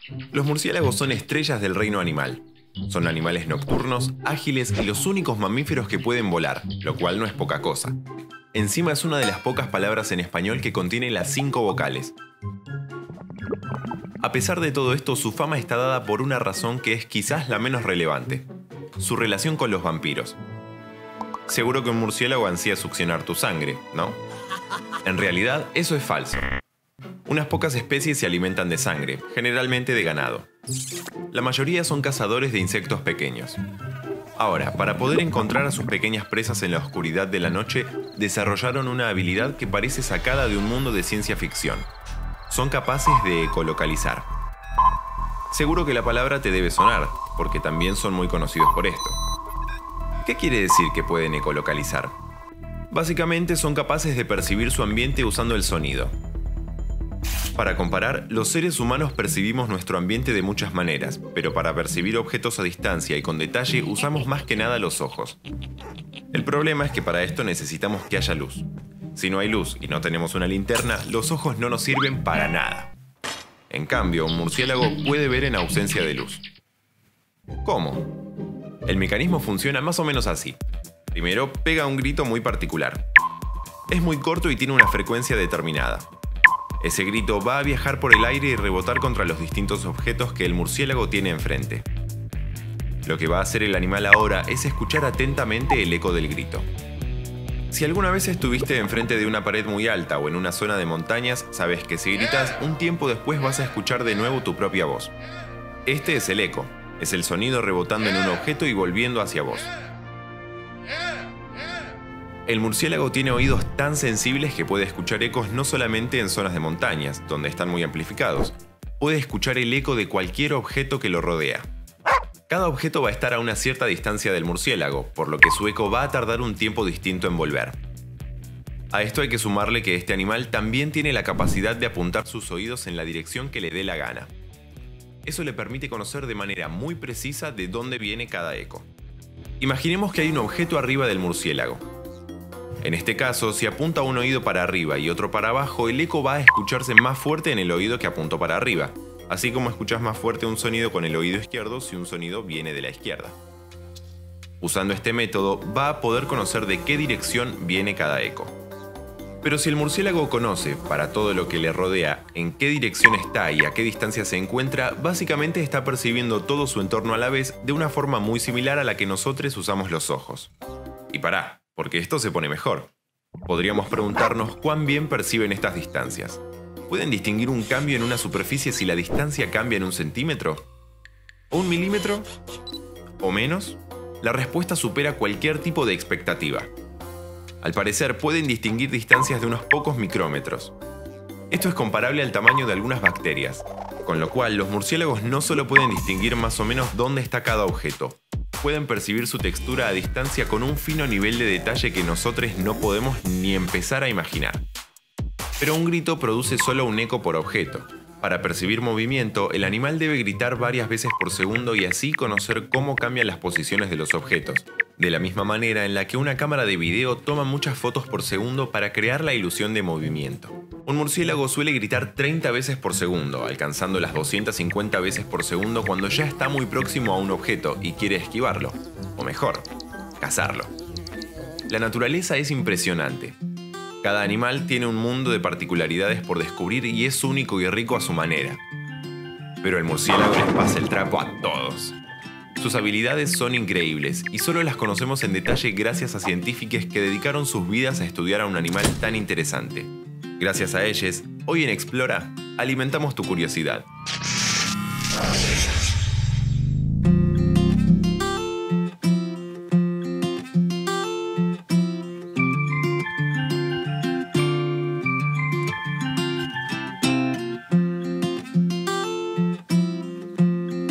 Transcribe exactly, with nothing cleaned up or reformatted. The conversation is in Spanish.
Los murciélagos son estrellas del reino animal. Son animales nocturnos, ágiles y los únicos mamíferos que pueden volar, lo cual no es poca cosa. Encima es una de las pocas palabras en español que contiene las cinco vocales. A pesar de todo esto, su fama está dada por una razón que es quizás la menos relevante: su relación con los vampiros. Seguro que un murciélago ansía succionar tu sangre, ¿no? En realidad, eso es falso. Unas pocas especies se alimentan de sangre, generalmente de ganado. La mayoría son cazadores de insectos pequeños. Ahora, para poder encontrar a sus pequeñas presas en la oscuridad de la noche, desarrollaron una habilidad que parece sacada de un mundo de ciencia ficción. Son capaces de ecolocalizar. Seguro que la palabra te debe sonar, porque también son muy conocidos por esto. ¿Qué quiere decir que pueden ecolocalizar? Básicamente son capaces de percibir su ambiente usando el sonido. Para comparar, los seres humanos percibimos nuestro ambiente de muchas maneras, pero para percibir objetos a distancia y con detalle usamos más que nada los ojos. El problema es que para esto necesitamos que haya luz. Si no hay luz y no tenemos una linterna, los ojos no nos sirven para nada. En cambio, un murciélago puede ver en ausencia de luz. ¿Cómo? El mecanismo funciona más o menos así. Primero, pega un grito muy particular. Es muy corto y tiene una frecuencia determinada. Ese grito va a viajar por el aire y rebotar contra los distintos objetos que el murciélago tiene enfrente. Lo que va a hacer el animal ahora es escuchar atentamente el eco del grito. Si alguna vez estuviste enfrente de una pared muy alta o en una zona de montañas, sabes que si gritas, un tiempo después vas a escuchar de nuevo tu propia voz. Este es el eco, es el sonido rebotando en un objeto y volviendo hacia vos. El murciélago tiene oídos tan sensibles que puede escuchar ecos no solamente en zonas de montañas, donde están muy amplificados. Puede escuchar el eco de cualquier objeto que lo rodea. Cada objeto va a estar a una cierta distancia del murciélago, por lo que su eco va a tardar un tiempo distinto en volver. A esto hay que sumarle que este animal también tiene la capacidad de apuntar sus oídos en la dirección que le dé la gana. Eso le permite conocer de manera muy precisa de dónde viene cada eco. Imaginemos que hay un objeto arriba del murciélago. En este caso, si apunta un oído para arriba y otro para abajo, el eco va a escucharse más fuerte en el oído que apuntó para arriba, así como escuchas más fuerte un sonido con el oído izquierdo si un sonido viene de la izquierda. Usando este método, va a poder conocer de qué dirección viene cada eco. Pero si el murciélago conoce, para todo lo que le rodea, en qué dirección está y a qué distancia se encuentra, básicamente está percibiendo todo su entorno a la vez de una forma muy similar a la que nosotros usamos los ojos. Y pará, porque esto se pone mejor. Podríamos preguntarnos cuán bien perciben estas distancias. ¿Pueden distinguir un cambio en una superficie si la distancia cambia en un centímetro? ¿O un milímetro? ¿O menos? La respuesta supera cualquier tipo de expectativa. Al parecer, pueden distinguir distancias de unos pocos micrómetros. Esto es comparable al tamaño de algunas bacterias, con lo cual los murciélagos no solo pueden distinguir más o menos dónde está cada objeto, pueden percibir su textura a distancia con un fino nivel de detalle que nosotros no podemos ni empezar a imaginar. Pero un grito produce solo un eco por objeto. Para percibir movimiento, el animal debe gritar varias veces por segundo y así conocer cómo cambian las posiciones de los objetos, de la misma manera en la que una cámara de video toma muchas fotos por segundo para crear la ilusión de movimiento. Un murciélago suele gritar treinta veces por segundo, alcanzando las doscientas cincuenta veces por segundo cuando ya está muy próximo a un objeto y quiere esquivarlo, o mejor, cazarlo. La naturaleza es impresionante. Cada animal tiene un mundo de particularidades por descubrir y es único y rico a su manera. Pero el murciélago les pasa el trapo a todos. Sus habilidades son increíbles y solo las conocemos en detalle gracias a científicos que dedicaron sus vidas a estudiar a un animal tan interesante. Gracias a ellos, hoy en Explora, alimentamos tu curiosidad.